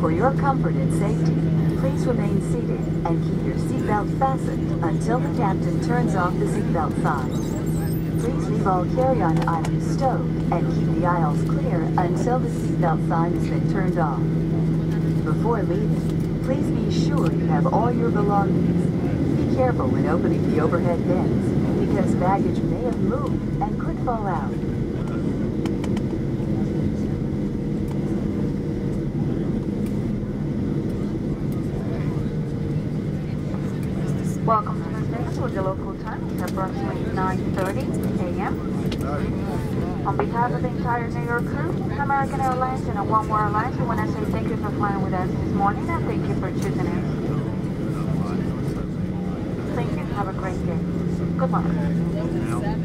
For your comfort and safety, please remain seated and keep your seatbelt fastened until the captain turns off the seatbelt sign. Please leave all carry-on items stowed and keep the aisles clear until the seatbelt sign has been turned off. Before leaving, please be sure you have all your belongings. Be careful when opening the overhead bins because baggage may have moved and could fall out. Welcome to the station with the local time. It's approximately 9:30 a.m. On behalf of the entire New York crew, American Airlines and Oneworld Airlines, we want to say thank you for flying with us this morning and thank you for choosing us. Thank you. Have a great day. Good luck.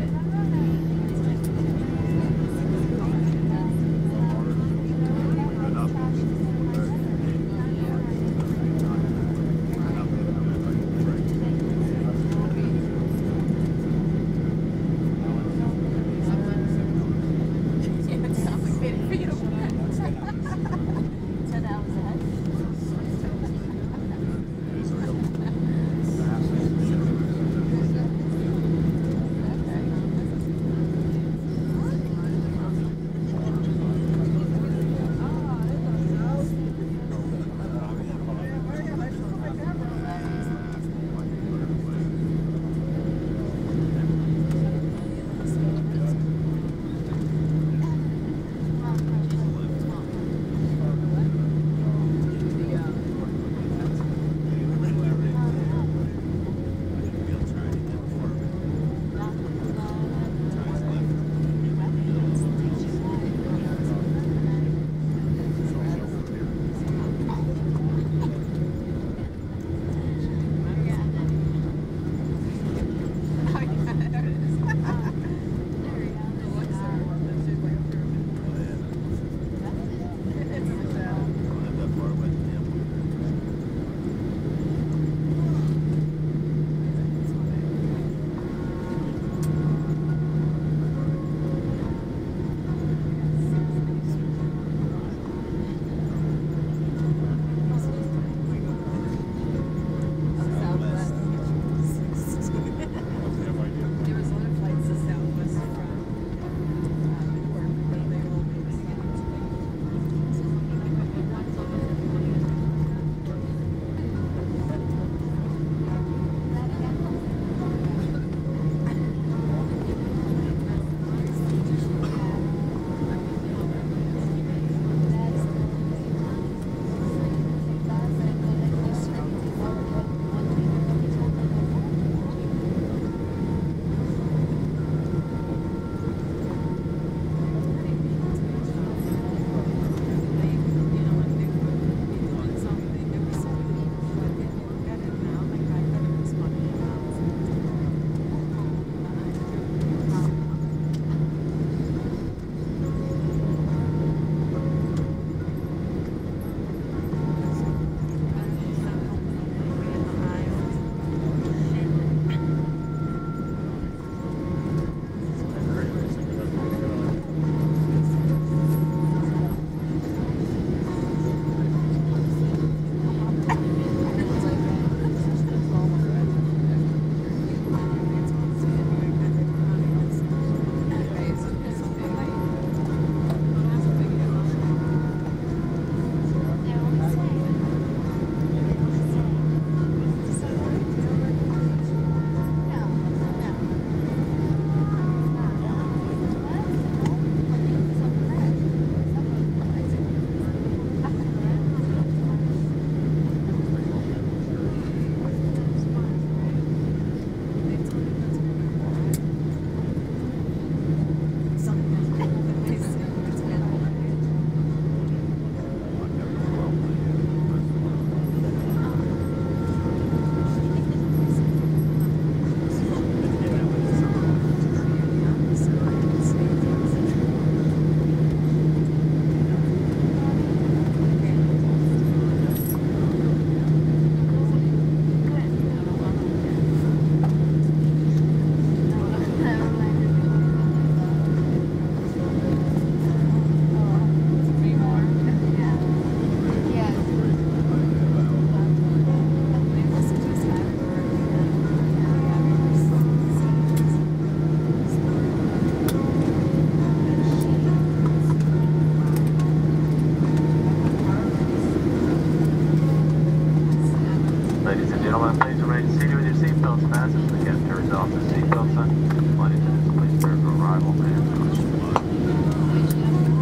201, please remain seated with your seatbelts fastened. The captain turns off the seatbelt sign. Flight attendants, please prepare for arrival and approach.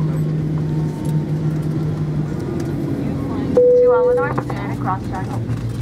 To Illinois, and cross channel.